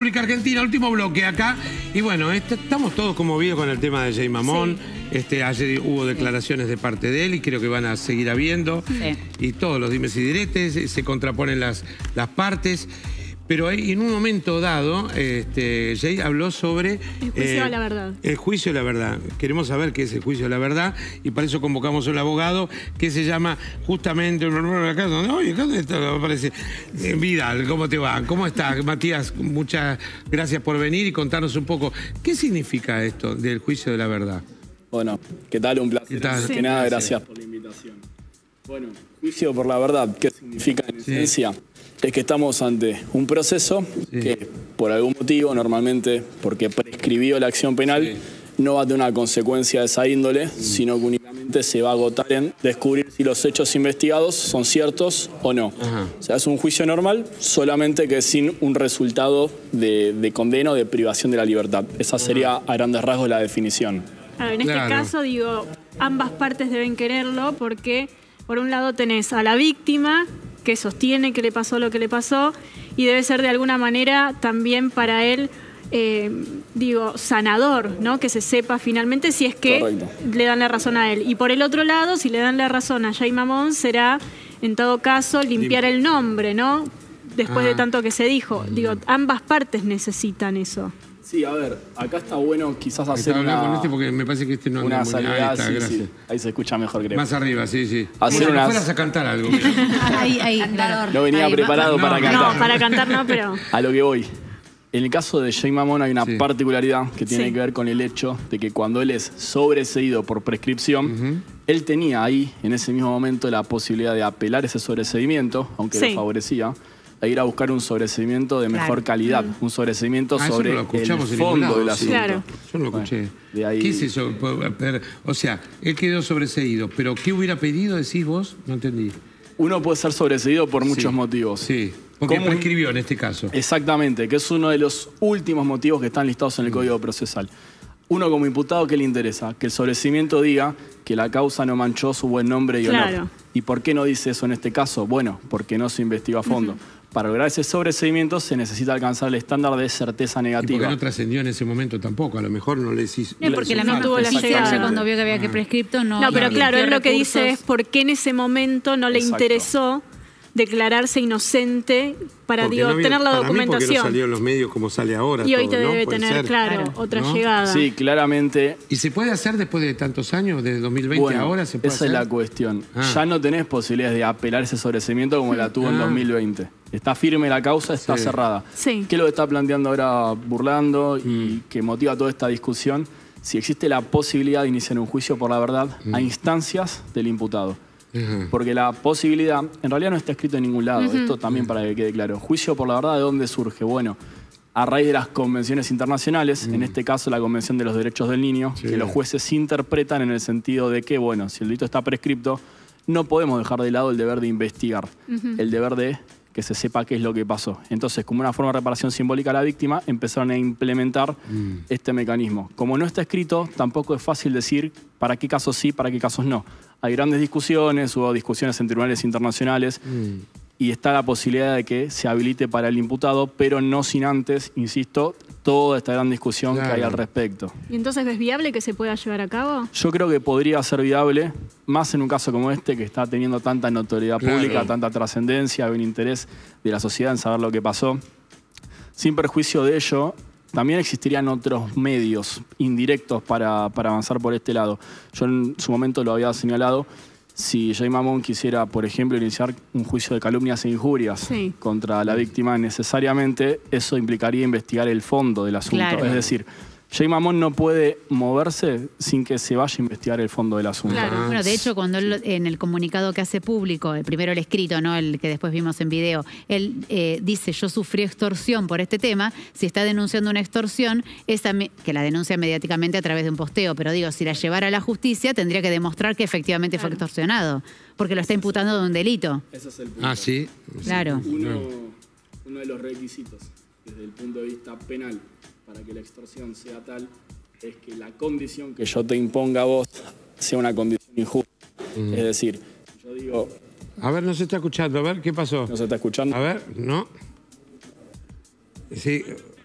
República Argentina, último bloque acá. Y bueno, estamos todos conmovidos con el tema de Jay Mamón. Sí. Ayer hubo declaraciones de parte de él y creo que van a seguir habiendo. Sí. Y todos los dimes y diretes, se contraponen las partes. Pero en un momento dado, Jay habló sobre... El juicio a la verdad. El juicio a la verdad. Queremos saber qué es el juicio a la verdad y para eso convocamos a un abogado que se llama justamente... aparece Vidal, ¿cómo te va? ¿Cómo estás, Matías? Muchas gracias por venir y contarnos un poco. ¿Qué significa esto del juicio de la verdad? Bueno, ¿qué tal? Un placer. ¿Qué tal? Sí. Que nada, gracias por la invitación. Bueno, juicio por la verdad, ¿qué significa en esencia? Es que estamos ante un proceso que por algún motivo, normalmente porque prescribió la acción penal, no va a tener una consecuencia de esa índole, sino que únicamente se va a agotar en descubrir si los hechos investigados son ciertos o no. O sea, es un juicio normal, solamente que sin un resultado de condena o de privación de la libertad. Esa sería a grandes rasgos la definición. Claro, en este caso, digo, ambas partes deben quererlo porque, por un lado, tenés a la víctima que sostiene que le pasó lo que le pasó y debe ser de alguna manera también para él, digo, sanador, ¿no? Que se sepa finalmente si es que le dan la razón a él. Y por el otro lado, si le dan la razón a Jay Mamón, será, en todo caso, limpiar el nombre, ¿no? Después de tanto que se dijo. Digo, ambas partes necesitan eso. Sí, a ver, acá está bueno quizás hacer una... porque me parece que no una salida, sí. Ahí se escucha mejor, creo. Más arriba, sí. Hacer unas... fueras a cantar algo. Ahí, claro. No venía preparado para cantar. No, para cantar no, pero... A lo que voy. En el caso de Jay Mamón hay una particularidad que tiene que ver con el hecho de que cuando él es sobreseído por prescripción, él tenía ahí, en ese mismo momento, la posibilidad de apelar ese sobreseimiento, aunque lo favorecía, a ir a buscar un sobreseimiento de mejor calidad, un sobreseimiento sobre el fondo del asunto. Claro. Yo no lo escuché. De ahí... ¿Qué es eso? O sea, él quedó sobreseído, pero ¿qué hubiera pedido, decís vos? No entendí. Uno puede ser sobreseído por muchos motivos. Sí, porque prescribió en este caso. Exactamente, que es uno de los últimos motivos que están listados en el Código Procesal. Uno como imputado, ¿qué le interesa? Que el sobreseimiento diga que la causa no manchó su buen nombre y honor. ¿Y por qué no dice eso en este caso? Bueno, porque no se investigó a fondo. Para lograr ese sobreseimiento se necesita alcanzar el estándar de certeza negativa. Y porque no trascendió en ese momento tampoco, a lo mejor no le decís... No, porque no tuvo la llegada. Cuando vio que había que prescripto, no... No, pero claro, él lo que dice es por qué en ese momento no le interesó declararse inocente para, digo, tener la documentación. Porque no salió en los medios como sale ahora. Y hoy te debe tener, claro, otra llegada. Sí, claramente. ¿Y se puede hacer después de tantos años, desde 2020 ahora? ¿Se puede hacer? Esa es la cuestión. Ya no tenés posibilidades de apelar ese sobreseimiento como la tuvo en 2020. Está firme la causa, está cerrada. ¿Qué es lo que está planteando ahora Burlando y que motiva toda esta discusión? Si existe la posibilidad de iniciar un juicio por la verdad a instancias del imputado. Porque la posibilidad, en realidad no está escrito en ningún lado, esto también para que quede claro. Juicio por la verdad, ¿de dónde surge? Bueno, a raíz de las convenciones internacionales, en este caso la Convención de los Derechos del Niño, que los jueces interpretan en el sentido de que, bueno, si el delito está prescripto, no podemos dejar de lado el deber de investigar, el deber de que se sepa qué es lo que pasó. Entonces, como una forma de reparación simbólica a la víctima, empezaron a implementar este mecanismo. Como no está escrito, tampoco es fácil decir para qué casos sí, para qué casos no. Hay grandes discusiones, hubo discusiones en tribunales internacionales y está la posibilidad de que se habilite para el imputado, pero no sin antes, insisto, toda esta gran discusión que hay al respecto. ¿Y entonces es viable que se pueda llevar a cabo? Yo creo que podría ser viable, más en un caso como este, que está teniendo tanta notoriedad pública, tanta trascendencia, hay un interés de la sociedad en saber lo que pasó. Sin perjuicio de ello, también existirían otros medios indirectos para avanzar por este lado. Yo en su momento lo había señalado. Si Jay Mamón quisiera, por ejemplo, iniciar un juicio de calumnias e injurias contra la víctima, necesariamente eso implicaría investigar el fondo del asunto. Es decir, Jay Mamón no puede moverse sin que se vaya a investigar el fondo del asunto. Bueno, de hecho, cuando él, en el comunicado que hace público, primero el escrito, ¿no? El que después vimos en video, él dice, yo sufrí extorsión por este tema. Si está denunciando una extorsión, que la denuncia mediáticamente a través de un posteo, pero digo, si la llevara a la justicia, tendría que demostrar que efectivamente fue extorsionado, porque lo está imputando de un delito. Ese es el punto. Ah, sí. Claro. Uno de los requisitos desde el punto de vista penal para que la extorsión sea tal, es que la condición que yo te imponga a vos sea una condición injusta. Es decir, yo digo... A ver, no se está escuchando. A ver, ¿qué pasó? ¿No se está escuchando? A ver, no. Sí.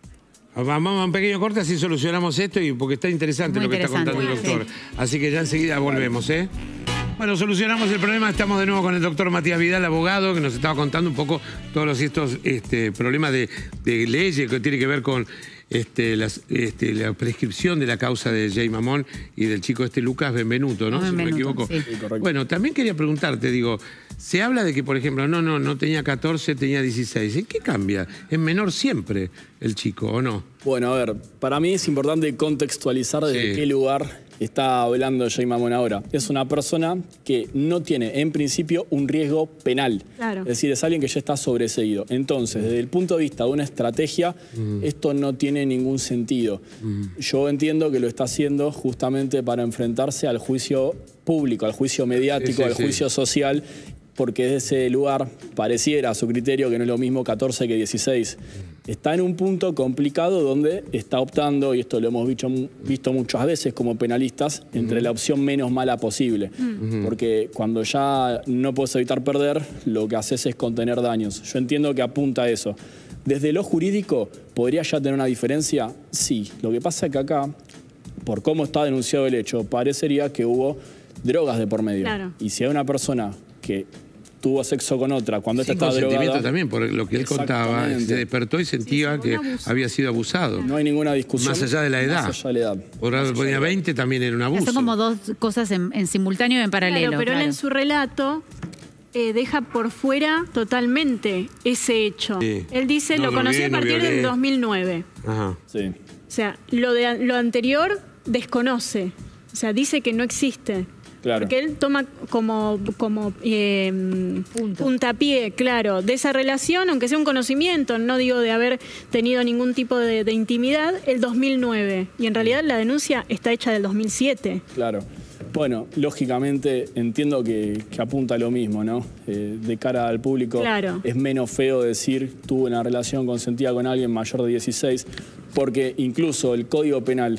Vamos a un pequeño corte, así solucionamos esto, y porque está interesante lo que está contando el doctor. Sí. Así que ya enseguida volvemos, ¿eh? Bueno, solucionamos el problema. Estamos de nuevo con el doctor Matías Vidal, abogado, que nos estaba contando un poco todos estos problemas de leyes que tiene que ver con la prescripción de la causa de Jay Mamón y del chico Lucas Benvenuto, ¿no? Si no me equivoco. Sí. Bueno, también quería preguntarte, digo, se habla de que, por ejemplo, no tenía 14, tenía 16. ¿En qué cambia? ¿Es menor siempre el chico o no? Bueno, a ver, para mí es importante contextualizar de qué lugar está hablando Jay Mamón ahora. Es una persona que no tiene, en principio, un riesgo penal. Claro. Es decir, es alguien que ya está sobreseído. Entonces, desde el punto de vista de una estrategia, esto no tiene ningún sentido. Yo entiendo que lo está haciendo justamente para enfrentarse al juicio público, al juicio mediático, al juicio social, porque desde ese lugar pareciera, a su criterio, que no es lo mismo 14 que 16. Está en un punto complicado donde está optando, y esto lo hemos visto muchas veces como penalistas, entre la opción menos mala posible. Porque cuando ya no puedes evitar perder, lo que haces es contener daños. Yo entiendo que apunta a eso. Desde lo jurídico, ¿podría ya tener una diferencia? Sí. Lo que pasa es que acá, por cómo está denunciado el hecho, parecería que hubo drogas de por medio. Claro. Y si hay una persona que tuvo sexo con otra cuando esta estaba drogada... también, por lo que él contaba, se despertó y sentía que había sido abusado. No hay ninguna discusión. Más allá de la edad. Más allá de la edad. Por ahora ponía 20, también era un abuso. Son como dos cosas en simultáneo y en paralelo. Claro, pero él en su relato deja por fuera totalmente ese hecho. Sí. Él dice, lo conocí a partir del 2009. Ajá. Sí. O sea, lo anterior desconoce. O sea, dice que no existe. Claro. Porque él toma como puntapié, claro, de esa relación, aunque sea un conocimiento, no digo de haber tenido ningún tipo de intimidad, el 2009. Y en realidad la denuncia está hecha del 2007. Claro. Bueno, lógicamente entiendo que apunta a lo mismo, ¿no? De cara al público, claro, es menos feo decir tuve una relación consentida con alguien mayor de 16, porque incluso el Código Penal,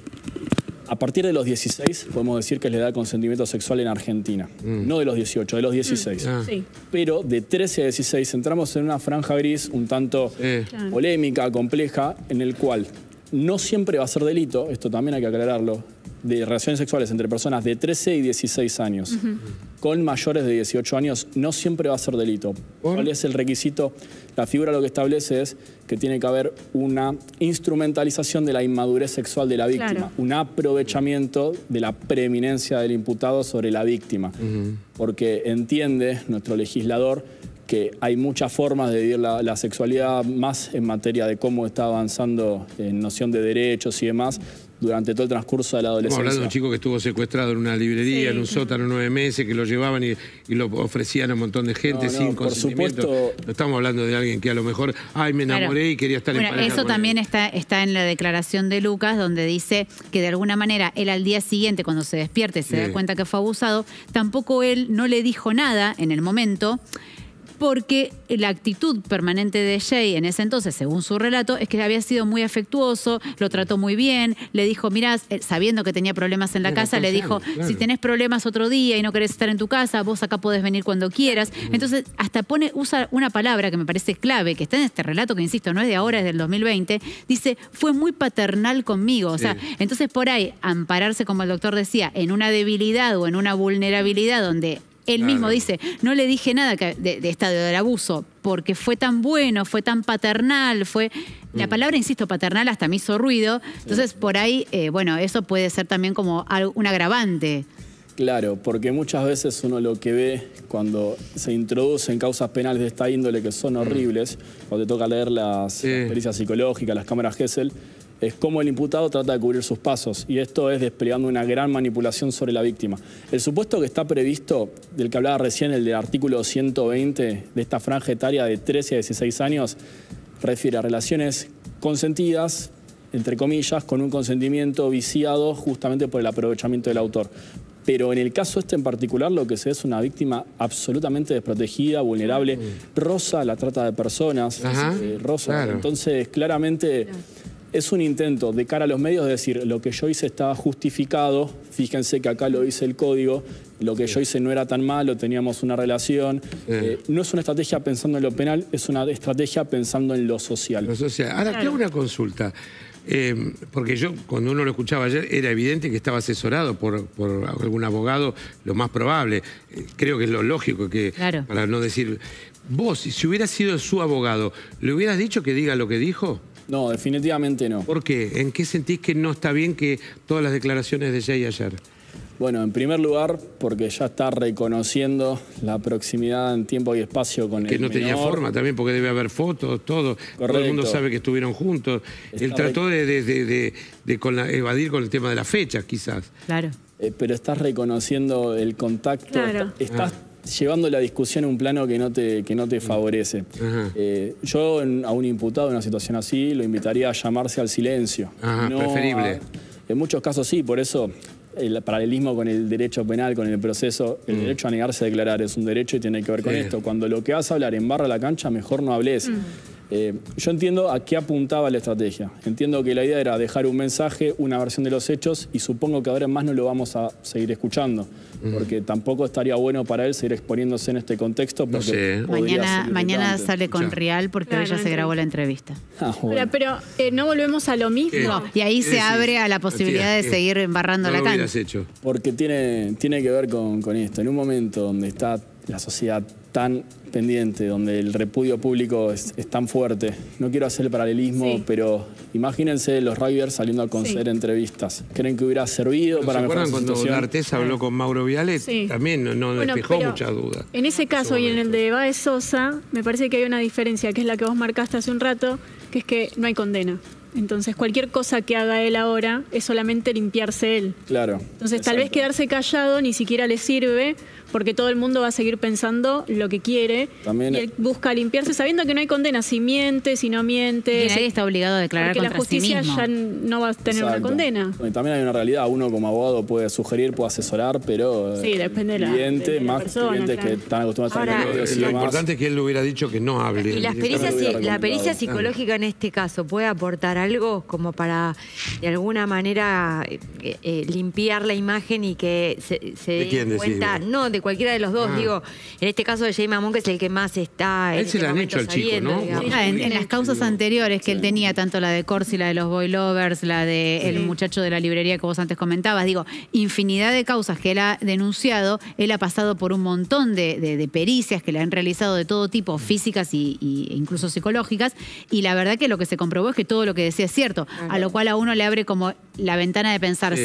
a partir de los 16, podemos decir que es la edad de consentimiento sexual en Argentina. No de los 18, de los 16. Sí. Pero de 13 a 16 entramos en una franja gris un tanto polémica, compleja, en el cual no siempre va a ser delito, esto también hay que aclararlo, de relaciones sexuales entre personas de 13 y 16 años. Con mayores de 18 años no siempre va a ser delito. ¿Cuál es el requisito? La figura lo que establece es que tiene que haber una instrumentalización de la inmadurez sexual de la víctima, claro, un aprovechamiento de la preeminencia del imputado sobre la víctima. Porque entiende nuestro legislador que hay muchas formas de vivir la sexualidad, más en materia de cómo está avanzando en noción de derechos y demás, durante todo el transcurso de la adolescencia. Estamos hablando de un chico que estuvo secuestrado en una librería, en un sótano 9 meses, que lo llevaban y lo ofrecían a un montón de gente sin consentimiento. Por supuesto. No estamos hablando de alguien que a lo mejor, ay, me enamoré y quería estar en pareja. Eso también está en la declaración de Lucas, donde dice que de alguna manera él al día siguiente, cuando se despierte, se da cuenta que fue abusado, tampoco él no le dijo nada en el momento, porque la actitud permanente de Jay en ese entonces, según su relato, es que había sido muy afectuoso, lo trató muy bien, le dijo, mirá, sabiendo que tenía problemas en la casa, le dijo, si tenés problemas otro día y no querés estar en tu casa, vos acá podés venir cuando quieras. Entonces, hasta usa una palabra que me parece clave, que está en este relato, que insisto, no es de ahora, es del 2020, dice, fue muy paternal conmigo. O sea, entonces por ahí, ampararse, como el doctor decía, en una debilidad o en una vulnerabilidad donde él mismo dice, no le dije nada del abuso, porque fue tan bueno, fue tan paternal, la palabra, insisto, paternal hasta me hizo ruido. Entonces, por ahí, bueno, eso puede ser también como un agravante. Claro, porque muchas veces uno lo que ve cuando se introducen causas penales de esta índole que son horribles, cuando te toca leer las pericias psicológicas, las cámaras Gesell, es cómo el imputado trata de cubrir sus pasos, y esto es desplegando una gran manipulación sobre la víctima. El supuesto que está previsto, del que hablaba recién, el del artículo 120 de esta franja etaria de 13 a 16 años, refiere a relaciones consentidas, entre comillas, con un consentimiento viciado justamente por el aprovechamiento del autor. Pero en el caso este en particular, lo que se ve es una víctima absolutamente desprotegida, vulnerable, roza la trata de personas, roza. Entonces, claramente, Es un intento de cara a los medios de decir, lo que yo hice estaba justificado, fíjense que acá lo dice el código, lo que yo hice no era tan malo, teníamos una relación. No es una estrategia pensando en lo penal, es una estrategia pensando en lo social. Lo social. Ahora, te hago una consulta. Porque yo, cuando uno lo escuchaba ayer, era evidente que estaba asesorado por algún abogado, lo más probable. Creo que es lo lógico, que claro, para no decir... Vos, si hubieras sido su abogado, ¿le hubieras dicho que diga lo que dijo? No, definitivamente no. ¿Por qué? ¿En qué sentís que no está bien que todas las declaraciones de Jay ayer? Bueno, en primer lugar, porque ya está reconociendo la proximidad en tiempo y espacio con el menor. Que no tenía forma también, porque debe haber fotos, todo. Correcto. Todo el mundo sabe que estuvieron juntos. Él trató de evadir con el tema de las fechas, quizás. Claro. Pero estás reconociendo el contacto, claro, estás llevando la discusión a un plano que no te favorece. Yo a un imputado en una situación así lo invitaría a llamarse al silencio. No preferible. En muchos casos sí, por eso el paralelismo con el derecho penal, con el proceso, el derecho a negarse a declarar es un derecho y tiene que ver con esto. Cuando lo que vas a hablar embarra la cancha, mejor no hables. Yo entiendo a qué apuntaba la estrategia. Entiendo que la idea era dejar un mensaje, una versión de los hechos, y supongo que ahora en más no lo vamos a seguir escuchando, porque tampoco estaría bueno para él seguir exponiéndose en este contexto. Porque mañana sale con Rial porque hoy ya se grabó la entrevista. Bueno. Pero no volvemos a lo mismo. No, y ahí se abre a la posibilidad de seguir embarrando la cancha. Porque tiene que ver con esto. En un momento donde está la sociedad tan pendiente, donde el repudio público es tan fuerte. No quiero hacer el paralelismo, pero imagínense los rugbyers saliendo a conceder entrevistas. ¿Creen que hubiera servido para mejorar la situación? ¿Se acuerdan cuando D'Artés habló con Mauro Viale? También no despejó muchas dudas. En ese caso y en el de Baez Sosa, me parece que hay una diferencia, que es la que vos marcaste hace un rato, que es que no hay condena. Entonces, cualquier cosa que haga él ahora es solamente limpiarse él. Claro. Entonces, tal vez quedarse callado ni siquiera le sirve, porque todo el mundo va a seguir pensando lo que quiere. También, y él busca limpiarse sabiendo que no hay condena, si miente, si no miente. Y nadie está obligado a declarar contra sí mismo. Porque la justicia ya no va a tener una condena. Y también hay una realidad, uno como abogado puede sugerir, puede asesorar, pero depende de la persona, clientes que están acostumbrados a estar lo importante es que él le hubiera dicho que no hable. Y la pericia psicológica en este caso, ¿puede aportar algo como para de alguna manera limpiar la imagen y que se dé cuenta? No, de cualquiera de los dos, digo, en este caso de Jay Mamón, que es el que más está él se la han hecho al chico, ¿no? En las causas anteriores que él tenía, tanto la de Corsi, la de los Boy Lovers, la de el muchacho de la librería que vos antes comentabas, digo, infinidad de causas que él ha denunciado, él ha pasado por un montón de pericias que le han realizado de todo tipo, físicas e incluso psicológicas, y la verdad que lo que se comprobó es que todo lo que decía es cierto, a lo cual a uno le abre como la ventana de pensar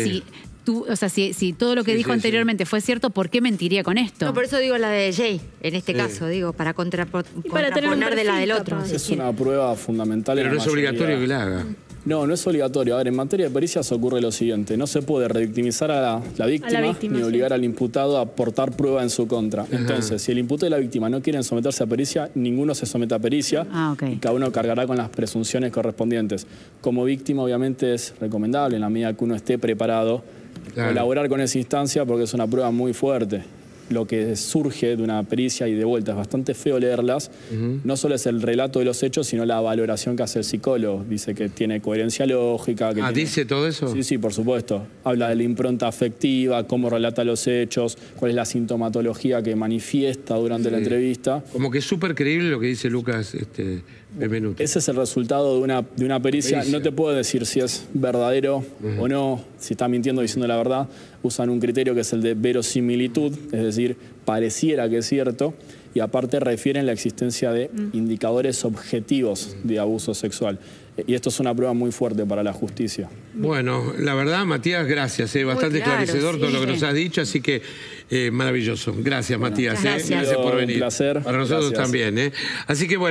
si todo lo que dijo anteriormente fue cierto, ¿por qué mentiría con esto? No, por eso digo la de Jay, en este caso, digo, para contraponer de la del otro. Es una prueba fundamental. Pero no es obligatorio que la haga. No, no es obligatorio. A ver, en materia de pericias ocurre lo siguiente. No se puede revictimizar a la víctima ni obligar al imputado a aportar prueba en su contra. Entonces, si el imputado y la víctima no quieren someterse a pericia, ninguno se somete a pericia y cada uno cargará con las presunciones correspondientes. Como víctima, obviamente, es recomendable, en la medida que uno esté preparado, colaborar con esa instancia porque es una prueba muy fuerte. Lo que surge de una pericia, y de vuelta es bastante feo leerlas, no solo es el relato de los hechos, sino la valoración que hace el psicólogo. Dice que tiene coherencia lógica. Que ¿dice todo eso? Sí, por supuesto. Habla de la impronta afectiva, cómo relata los hechos, cuál es la sintomatología que manifiesta durante la entrevista. Como que es súper creíble lo que dice Lucas Benvenuto. Ese es el resultado de una pericia. No te puedo decir si es verdadero o no, si está mintiendo o diciendo la verdad. Usan un criterio que es el de verosimilitud, es decir, pareciera que es cierto, y aparte refieren la existencia de indicadores objetivos de abuso sexual. Y esto es una prueba muy fuerte para la justicia. Bueno, la verdad, Matías, gracias. Bastante esclarecedor todo lo que nos has dicho, así que maravilloso. Gracias, Matías. Gracias por venir. Un placer. Para nosotros también. Así que bueno.